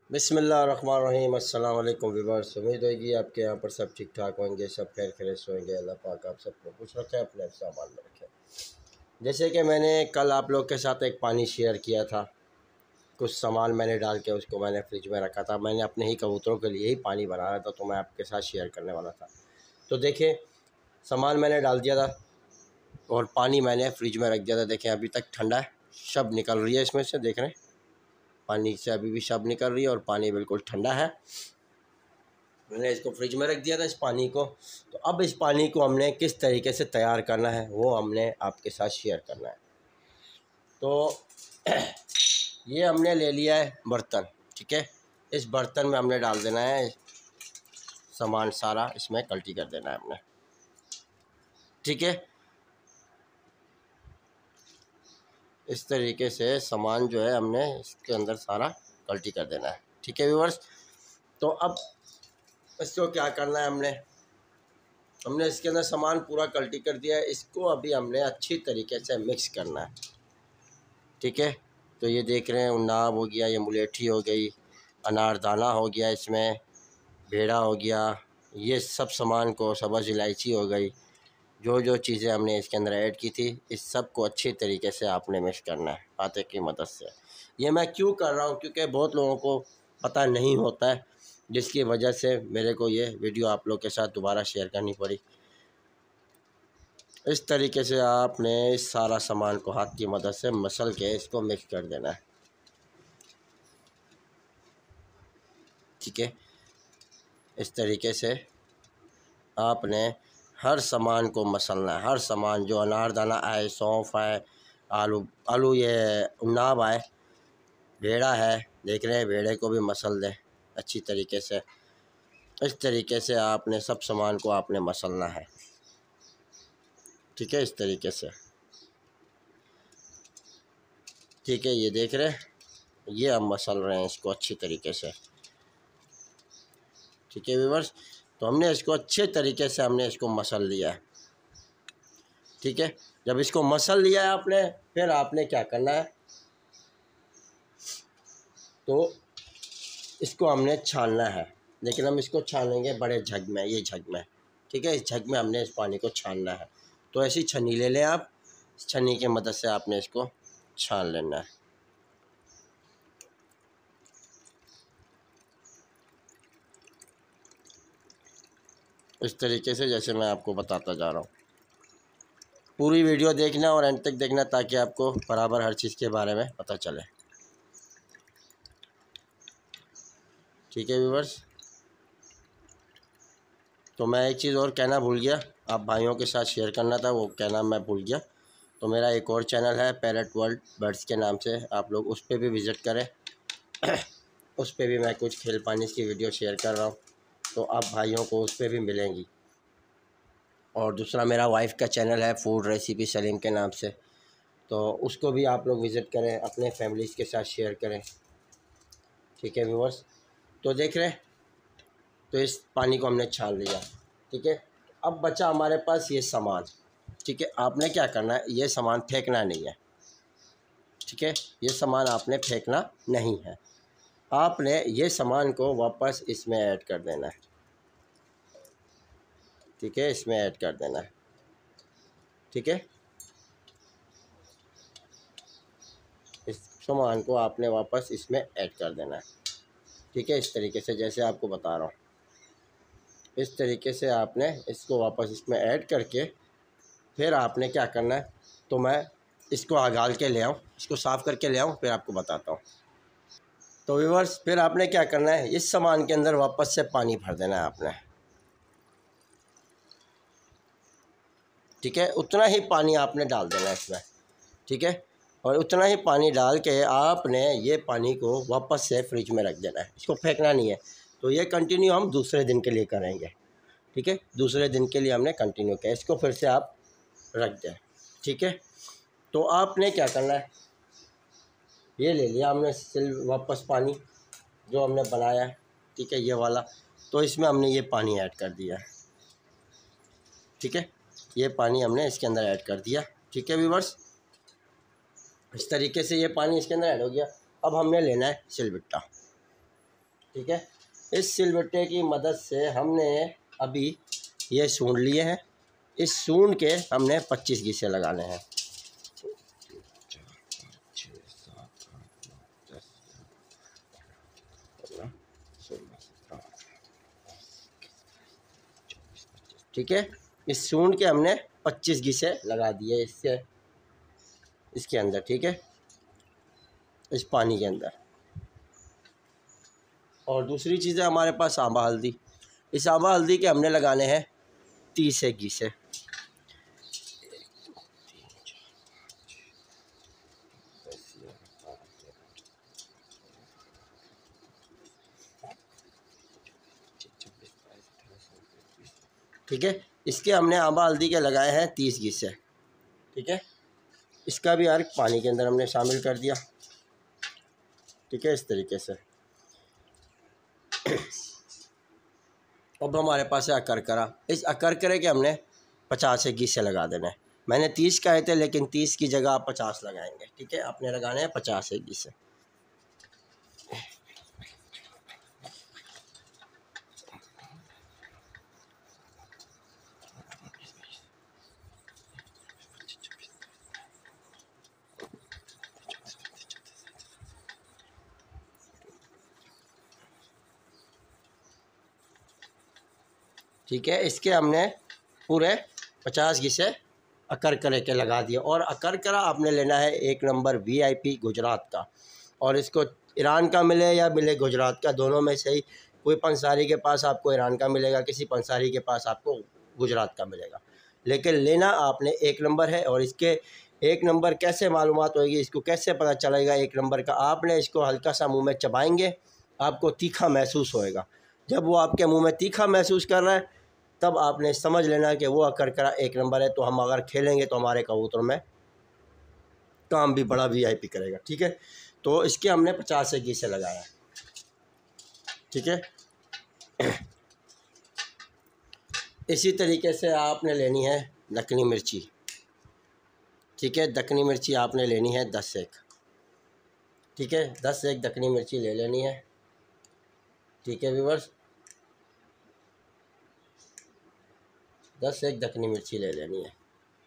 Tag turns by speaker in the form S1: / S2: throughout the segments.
S1: बिस्मिल्लाहिर्रहमानिर्रहीम। अस्सलाम वालेकुम व्यूअर्स। उम्मीद होगी आपके यहाँ पर सब ठीक ठाक होंगे, सब खैर खैरियत होंगे। अल्लाह पाक आप सबको खुश रखे, अपने सामान में रखे। जैसे कि मैंने कल आप लोग के साथ एक पानी शेयर किया था, कुछ सामान मैंने डाल के उसको मैंने फ्रिज में रखा था। मैंने अपने ही कबूतरों के लिए ही पानी बना रहा था, तो मैं आपके साथ शेयर करने वाला था। तो देखिए, सामान मैंने डाल दिया था और पानी मैंने फ्रिज में रख दिया था। देखें अभी तक ठंडा है, शब निकल रही है इसमें से, देख रहे हैं पानी से अभी भी शब निकल रही है और पानी बिल्कुल ठंडा है। मैंने इसको फ्रिज में रख दिया था इस पानी को। तो अब इस पानी को हमने किस तरीके से तैयार करना है वो हमने आपके साथ शेयर करना है। तो ये हमने ले लिया है बर्तन, ठीक है। इस बर्तन में हमने डाल देना है सामान सारा, इसमें कल्टी कर देना है हमने, ठीक है। इस तरीके से सामान जो है हमने इसके अंदर सारा कल्टी कर देना है, ठीक है व्यूअर्स। तो अब इसको क्या करना है, हमने इसके अंदर सामान पूरा कल्टी कर दिया है। इसको अभी हमने अच्छी तरीके से मिक्स करना है, ठीक है। तो ये देख रहे हैं उन्नाब हो गया, ये मुलेठी हो गई, अनारदाना हो गया, इसमें भेड़ा हो गया, ये सब सामान को, सब्ज़ इलायची हो गई, जो जो चीज़ें हमने इसके अंदर ऐड की थी, इस सब को अच्छी तरीके से आपने मिक्स करना है हाथे की मदद से। ये मैं क्यों कर रहा हूँ, क्योंकि बहुत लोगों को पता नहीं होता है, जिसकी वजह से मेरे को ये वीडियो आप लोग के साथ दोबारा शेयर करनी पड़ी। इस तरीके से आपने इस सारा सामान को हाथ की मदद से मसल के इसको मिक्स कर देना है, ठीक है। इस तरीके से आपने हर सामान को मसलना है। हर सामान जो अनारदाना आए, सौंफ आए, आलू ये उन्नाब आए, भेड़ा है, देख रहे हैं भेड़े को भी मसल दें अच्छी तरीके से। इस तरीके से आपने सब सामान को आपने मसलना है, ठीक है। इस तरीके से, ठीक है। ये देख रहे हैं, ये हम मसल रहे हैं इसको अच्छी तरीके से, ठीक है व्यूअर्स। तो हमने इसको अच्छे तरीके से हमने इसको मसल लिया है, ठीक है। जब इसको मसल लिया है आपने, फिर आपने क्या करना है, तो इसको हमने छानना है। लेकिन हम इसको छानेंगे बड़े जग में, ये जग में, ठीक है। इस जग में हमने इस पानी को छानना है। तो ऐसी छन्नी ले लें आप, छन्नी की मदद से आपने इसको छान लेना है, इस तरीके से जैसे मैं आपको बताता जा रहा हूँ। पूरी वीडियो देखना और एंड तक देखना, ताकि आपको बराबर हर चीज़ के बारे में पता चले, ठीक है व्यूअर्स। तो मैं एक चीज़ और कहना भूल गया, आप भाइयों के साथ शेयर करना था, वो कहना मैं भूल गया। तो मेरा एक और चैनल है पैरेट वर्ल्ड बर्ड्स के नाम से, आप लोग उस पर भी विज़िट करें। उस पर भी मैं कुछ खेल पानी की वीडियो शेयर कर रहा हूँ, तो आप भाइयों को उस पर भी मिलेंगी। और दूसरा मेरा वाइफ का चैनल है फूड रेसिपी सलीम के नाम से, तो उसको भी आप लोग विज़िट करें, अपने फैमिलीज़ के साथ शेयर करें, ठीक है व्यूअर्स। तो देख रहे हैं, तो इस पानी को हमने छान लिया, ठीक है। अब बचा हमारे पास ये सामान, ठीक है। आपने क्या करना है, ये सामान फेंकना नहीं है, ठीक है। ये सामान आपने फेंकना नहीं है, आपने ये सामान को वापस इसमें ऐड कर देना है, ठीक है। इसमें ऐड कर देना है, ठीक है। इस सामान को आपने वापस इसमें ऐड कर देना है, ठीक है। इस तरीके से जैसे आपको बता रहा हूँ, इस तरीके से आपने इसको वापस इसमें ऐड करके फिर आपने क्या करना है, तो मैं इसको अगाल के ले आऊँ, इसको साफ़ करके ले आऊँ, फिर आपको बताता हूँ। तो व्यूअर्स, फिर आपने क्या करना है, इस सामान के अंदर वापस से पानी भर देना है आपने, ठीक है। उतना ही पानी आपने डाल देना है इसमें, ठीक है। और उतना ही पानी डाल के आपने ये पानी को वापस से फ्रिज में रख देना है, इसको फेंकना नहीं है। तो ये कंटिन्यू हम दूसरे दिन के लिए करेंगे, ठीक है। दूसरे दिन के लिए हमने कंटिन्यू किया, इसको फिर से आप रख दें, ठीक है। तो आपने क्या करना है, ये ले लिया हमने वापस पानी जो हमने बनाया है, ठीक है, ये वाला। तो इसमें हमने ये पानी ऐड कर दिया है, ठीक है। ये पानी हमने इसके अंदर ऐड कर दिया, ठीक है व्यूअर्स। इस तरीके से ये पानी इसके अंदर ऐड हो गया। अब हमने लेना है सिलबट्टा, ठीक है। इस सिलबट्टे की मदद से हमने अभी ये सूंड लिए हैं। इस सूंड के हमने 25 गीसे लगाने हैं। 4, 5, 6, 7, 8, 9, 10, 15, 16, 17, 24, 25। ठीक है। इस सूंड के हमने 25 गीसे लगा दिए इसके अंदर। ठीक है, इस पानी के अंदर। और दूसरी चीज़ है हमारे पास सांबा हल्दी। इस सांबा हल्दी के हमने लगाने हैं 30 गीसे। ठीक है, इसके हमने आंबा हल्दी के लगाए हैं 30 गीसे। ठीक है, इसका भी अर्क पानी के अंदर हमने शामिल कर दिया। ठीक है, इस तरीके से। अब हमारे पास है अकरकरा। इस अकरकरे के हमने 50 गीसे लगा देने हैं। मैंने 30 कहे थे, लेकिन 30 की जगह आप 50 लगाएंगे। ठीक है, आपने लगाने हैं 50 गीसे। ठीक है, इसके हमने पूरे 50 गीसे अकरकरे के लगा दिए। और अकरकरा आपने लेना है 1 नंबर VIP गुजरात का। और इसको ईरान का मिले या मिले गुजरात का, दोनों में से ही। कोई पंसारी के पास आपको ईरान का मिलेगा, किसी पंसारी के पास आपको गुजरात का मिलेगा, लेकिन लेना आपने 1 नंबर है। और इसके 1 नंबर कैसे मालूमात होगी, इसको कैसे पता चलेगा 1 नंबर का? आपने इसको हल्का सा मुँह में चबाएँगे, आपको तीखा महसूस होएगा। जब वो आपके मुँह में तीखा महसूस कर रहा है, तब आपने समझ लेना कि वो अकरकरा 1 नंबर है। तो हम अगर खेलेंगे तो हमारे कबूतर में काम भी बड़ा VIP करेगा। ठीक है, तो इसके हमने 50 गीसे लगाया। ठीक है, इसी तरीके से आपने लेनी है दक्कनी मिर्ची। ठीक है, दक्कनी मिर्ची आपने लेनी है 10 एक। ठीक है, 10 एक दक्कनी मिर्ची ले लेनी है। ठीक है व्यूअर्स, 10 एक दक्कनी मिर्ची ले लेनी है।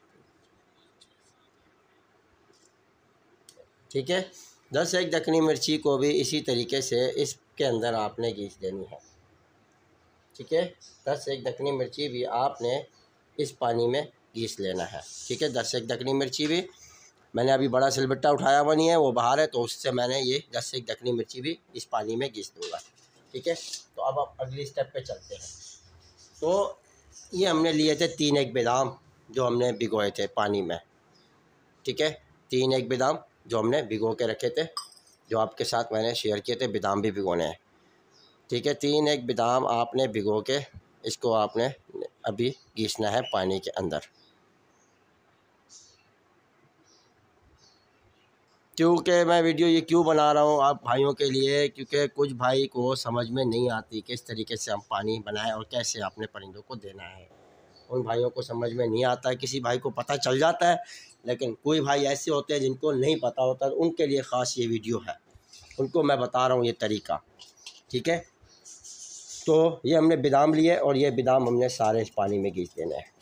S1: ठीक है, 10 एक दक्कनी मिर्ची को भी इसी तरीके से इसके अंदर आपने घीस देनी है। ठीक है, 10 एक दक्कनी मिर्ची भी आपने इस पानी में घीस लेना है। ठीक है, 10 एक दक्कनी मिर्ची भी मैंने अभी बड़ा सिलबट्टा उठाया हुआ नहीं है, वो बाहर है, तो उससे मैंने ये 10 एक दक्कनी मिर्ची भी इस पानी में घीस दूँगा। ठीक है, तो अब आप अगली स्टेप पे चलते हैं। तो ये हमने लिए थे 3 एक बादाम, जो हमने भिगोए थे पानी में। ठीक है, 3 एक बादाम जो हमने भिगो के रखे थे, जो आपके साथ मैंने शेयर किए थे। बादाम भी भिगोने हैं। ठीक है, 3 एक बादाम आपने भिगो के इसको आपने अभी घीसना है पानी के अंदर। क्योंकि मैं वीडियो ये क्यों बना रहा हूँ आप भाइयों के लिए, क्योंकि कुछ भाई को समझ में नहीं आती किस तरीके से हम पानी बनाएं और कैसे अपने परिंदों को देना है। उन भाइयों को समझ में नहीं आता है। किसी भाई को पता चल जाता है, लेकिन कोई भाई ऐसे होते हैं जिनको नहीं पता होता, तो उनके लिए ख़ास ये वीडियो है। उनको मैं बता रहा हूँ ये तरीका। ठीक है, तो ये हमने बादाम लिए और ये बादाम हमने सारे इस पानी में घीस देने हैं।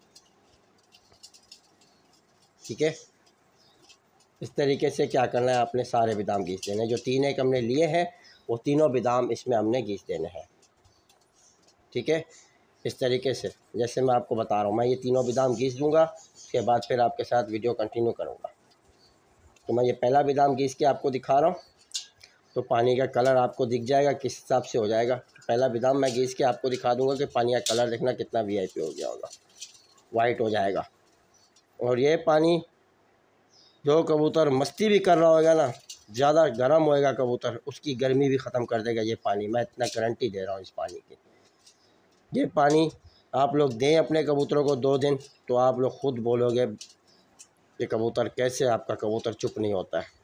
S1: ठीक है, इस तरीके से क्या करना है, आपने सारे बादाम घीस देने हैं। जो 3 एक हमने लिए हैं, वो तीनों बादाम इसमें हमने घीस देने हैं। ठीक है, इस तरीके से जैसे मैं आपको बता रहा हूँ, मैं ये तीनों बादाम घीस दूँगा। उसके बाद फिर आपके साथ वीडियो कंटिन्यू करूँगा। तो मैं ये पहला बादाम घीस के आपको दिखा रहा हूँ, तो पानी का कलर आपको दिख जाएगा किस हिसाब से हो जाएगा। तो पहला बादाम मैं घीस के आपको दिखा दूँगा कि पानी का कलर देखना कितना VIP हो गया होगा, वाइट हो जाएगा। और ये पानी जो कबूतर मस्ती भी कर रहा होगा ना, ज़्यादा गर्म होएगा कबूतर, उसकी गर्मी भी ख़त्म कर देगा ये पानी। मैं इतना गारंटी दे रहा हूँ इस पानी की। ये पानी आप लोग दें अपने कबूतरों को 2 दिन, तो आप लोग ख़ुद बोलोगे कि कबूतर कैसे आपका कबूतर चुप नहीं होता है।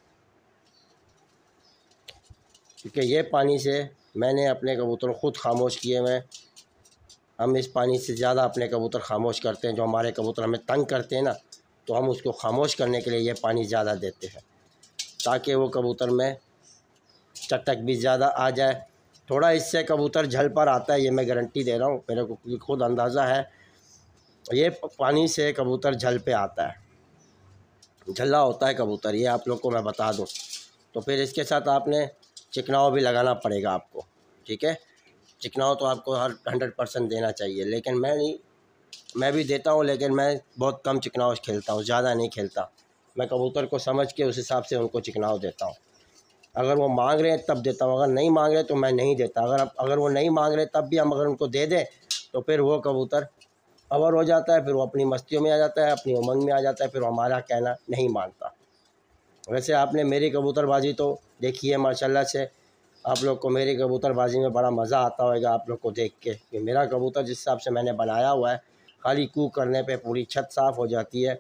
S1: क्योंकि ये पानी से मैंने अपने कबूतर ख़ुद खामोश किए हुए। हम इस पानी से ज़्यादा अपने कबूतर खामोश करते हैं। जो हमारे कबूतर हमें तंग करते हैं ना, तो हम उसको खामोश करने के लिए ये पानी ज़्यादा देते हैं, ताकि वो कबूतर में टक भी ज़्यादा आ जाए। थोड़ा इससे कबूतर झल पर आता है, ये मैं गारंटी दे रहा हूँ, मेरे को खुद अंदाज़ा है। ये पानी से कबूतर झल पे आता है, झल्ला होता है कबूतर, ये आप लोग को मैं बता दूँ। तो फिर इसके साथ आपने चिकनाव भी लगाना पड़ेगा आपको, ठीक है। चिकनाव तो आपको हर 100% देना चाहिए, लेकिन मैं भी देता हूँ, लेकिन मैं बहुत कम चिकनाव खेलता हूँ, ज़्यादा नहीं खेलता। मैं कबूतर को समझ के उस हिसाब से उनको चिकनाव देता हूँ। अगर वो मांग रहे हैं तब देता हूँ, अगर नहीं मांग रहे तो मैं नहीं देता। अगर वो नहीं मांग रहे तब भी हम अगर उनको दे दें तो फिर वो कबूतर अवर हो जाता है, फिर वो अपनी मस्तियों में आ जाता है, अपनी उमंग में आ जाता है, फिर वो हमारा कहना नहीं मानता। वैसे आपने मेरी कबूतरबाजी तो देखी है माशाल्लाह से, आप लोग को मेरी कबूतरबाजी में बड़ा मज़ा आता होगा आप लोग को देख के कि मेरा कबूतर जिस हिसाब से मैंने बनाया हुआ है, खाली कूक करने पे पूरी छत साफ़ हो जाती है।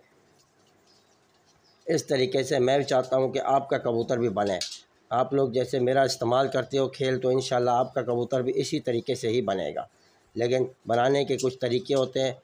S1: इस तरीके से मैं भी चाहता हूँ कि आपका कबूतर भी बने। आप लोग जैसे मेरा इस्तेमाल करते हो खेल, तो इंशाल्लाह आपका कबूतर भी इसी तरीके से ही बनेगा। लेकिन बनाने के कुछ तरीके होते हैं,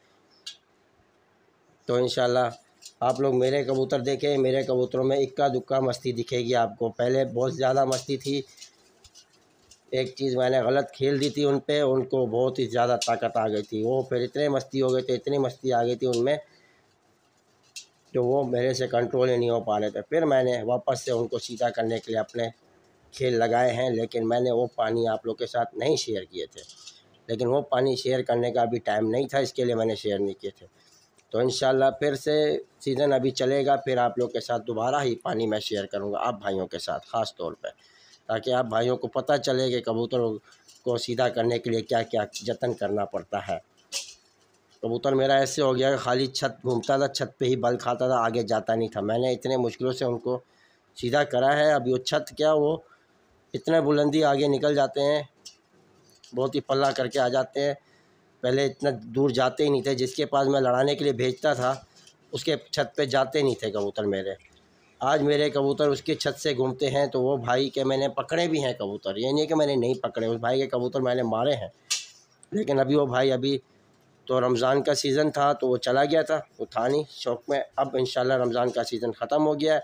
S1: तो इंशाल्लाह आप लोग मेरे कबूतर देखें, मेरे कबूतरों में इक्का दुक्का मस्ती दिखेगी आपको। पहले बहुत ज़्यादा मस्ती थी, एक चीज़ मैंने गलत खेल दी थी उन पे, उनको बहुत ही ज़्यादा ताकत आ गई थी, वो फिर इतने मस्ती हो गए थे, इतनी मस्ती आ गई थी उनमें, तो वो मेरे से कंट्रोल ही नहीं हो पा रहे थे। फिर मैंने वापस से उनको सीधा करने के लिए अपने खेल लगाए हैं, लेकिन मैंने वो पानी आप लोग के साथ नहीं शेयर किए थे। लेकिन वो पानी शेयर करने का अभी टाइम नहीं था, इसके लिए मैंने शेयर नहीं किए थे। तो इंशाल्लाह फिर से सीज़न अभी चलेगा, फिर आप लोग के साथ दोबारा ही पानी मैं शेयर करूँगा, आप भाइयों के साथ ख़ास तौर पे, ताकि आप भाइयों को पता चले कि कबूतरों को सीधा करने के लिए क्या क्या जतन करना पड़ता है। कबूतर मेरा ऐसे हो गया कि खाली छत घूमता था, छत पे ही बल खाता था, आगे जाता नहीं था। मैंने इतने मुश्किलों से उनको सीधा करा है। अभी वो छत क्या, वो इतने बुलंदी आगे निकल जाते हैं, बहुत ही पल्ला करके आ जाते हैं। पहले इतना दूर जाते ही नहीं थे, जिसके पास मैं लड़ाने के लिए भेजता था उसके छत पे जाते नहीं थे कबूतर मेरे। आज मेरे कबूतर उसकी छत से घूमते हैं, तो वो भाई के मैंने पकड़े भी हैं कबूतर, ये नहीं कि मैंने नहीं पकड़े, उस भाई के कबूतर मैंने मारे हैं। लेकिन अभी वो भाई, अभी तो रमज़ान का सीज़न था तो वो चला गया था, वो था नहीं शौक़ में। अब इंशाल्लाह रमज़ान का सीज़न ख़त्म हो गया है,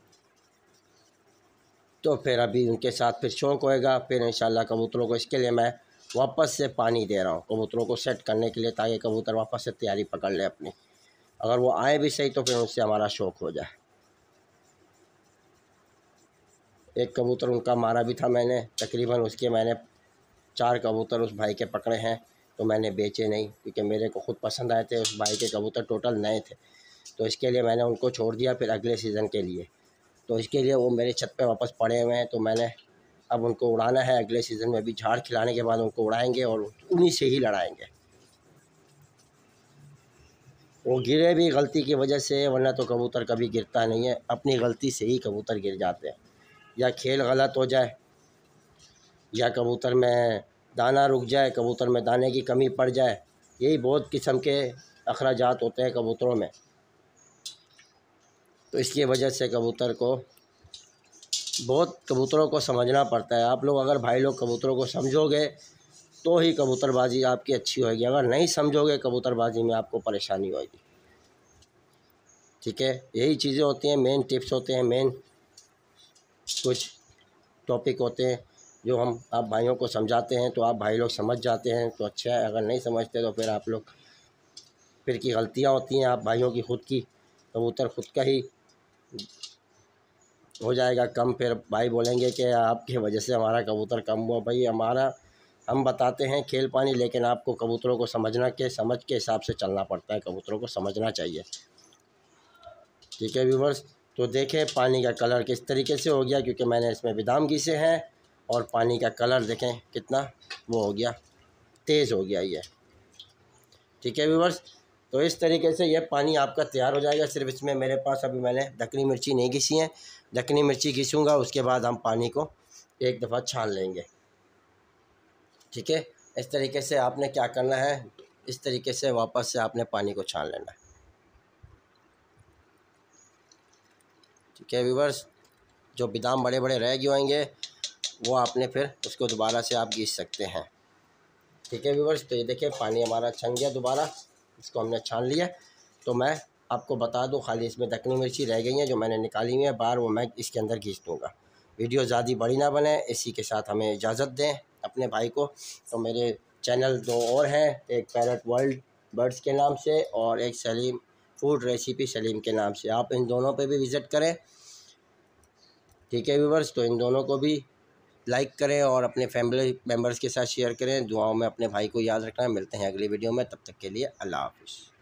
S1: तो फिर अभी उनके साथ फिर शौक़ होएगा। फिर इंशाल्लाह कबूतरों को, इसके लिए मैं वापस से पानी दे रहा हूँ कबूतरों को सेट करने के लिए, ताकि कबूतर वापस से तैयारी पकड़ ले अपनी। अगर वो आए भी सही तो फिर उससे हमारा शौक़ हो जाए। एक कबूतर उनका मारा भी था मैंने, तकरीबन उसके मैंने 4 कबूतर उस भाई के पकड़े हैं, तो मैंने बेचे नहीं, क्योंकि मेरे को खुद पसंद आए थे। उस भाई के कबूतर टोटल नए थे, तो इसके लिए मैंने उनको छोड़ दिया फिर अगले सीज़न के लिए। तो इसके लिए वो मेरे छत पे वापस पड़े हुए हैं, तो मैंने अब उनको उड़ाना है अगले सीज़न में। अभी झाड़ खिलाने के बाद उनको उड़ाएंगे और उन्हीं से ही लड़ाएंगे। वो गिरे भी गलती की वजह से, वरना तो कबूतर कभी गिरता नहीं है, अपनी गलती से ही कबूतर गिर जाते हैं। या खेल गलत हो जाए, या कबूतर में दाना रुक जाए, कबूतर में दाने की कमी पड़ जाए, यही बहुत किस्म के अखराजात होते हैं कबूतरों में। तो इसकी वजह से कबूतरों को समझना पड़ता है। आप लोग, अगर भाई लोग कबूतरों को समझोगे तो ही कबूतरबाजी आपकी अच्छी होगी, अगर नहीं समझोगे कबूतरबाजी में आपको परेशानी होगी, ठीक है। यही चीज़ें होती हैं, मेन टिप्स होते हैं, मेन कुछ टॉपिक होते हैं जो हम आप भाइयों को समझाते हैं, तो आप भाई लोग समझ जाते हैं तो अच्छा है। अगर नहीं समझते तो फिर आप लोग फिर की गलतियाँ होती हैं आप भाइयों की, खुद की। कबूतर खुद का ही हो जाएगा कम, फिर भाई बोलेंगे कि आपकी वजह से हमारा कबूतर कम हुआ। भाई हम बताते हैं खेल पानी, लेकिन आपको कबूतरों को समझ के हिसाब से चलना पड़ता है, कबूतरों को समझना चाहिए, ठीक है व्यूवर्स। तो देखें पानी का कलर किस तरीके से हो गया, क्योंकि मैंने इसमें बादाम घिसे हैं, और पानी का कलर देखें कितना वो हो गया, तेज़ हो गया ये, ठीक है व्यूवर्स। तो इस तरीके से ये पानी आपका तैयार हो जाएगा। सिर्फ इसमें मेरे पास अभी मैंने दक्कनी मिर्ची नहीं घिसी है, दक्कनी मिर्ची घिसूँगा, उसके बाद हम पानी को एक दफ़ा छान लेंगे, ठीक है। इस तरीके से आपने क्या करना है, इस तरीके से वापस से आपने पानी को छान लेना है, ठीक है व्यूवर्स। जो बादाम बड़े बड़े रह गए होंगे वो आपने फिर उसको दोबारा से आप घिस सकते हैं, ठीक है व्यूवर्स। तो ये देखिए पानी हमारा छन गया, दोबारा इसको हमने छान लिया। तो मैं आपको बता दूं, खाली इसमें दक्कनी मिर्ची रह गई हैं जो मैंने निकाली हुई है बाहर, वो मैं इसके अंदर घिस दूँगा। वीडियो ज़्यादा बड़ी ना बने, इसी के साथ हमें इजाज़त दें अपने भाई को। तो मेरे चैनल 2 और हैं, एक पैरट वर्ल्ड बर्ड्स के नाम से और एक सलीम फूड रेसिपी सलीम के नाम से, आप इन दोनों पे भी विज़िट करें। ठीक है व्यूवर्स, तो इन दोनों को भी लाइक करें और अपने फैमिली मेम्बर्स के साथ शेयर करें। दुआओं में अपने भाई को याद रखना। मिलते हैं अगली वीडियो में, तब तक के लिए अल्लाह हाफ़िज़।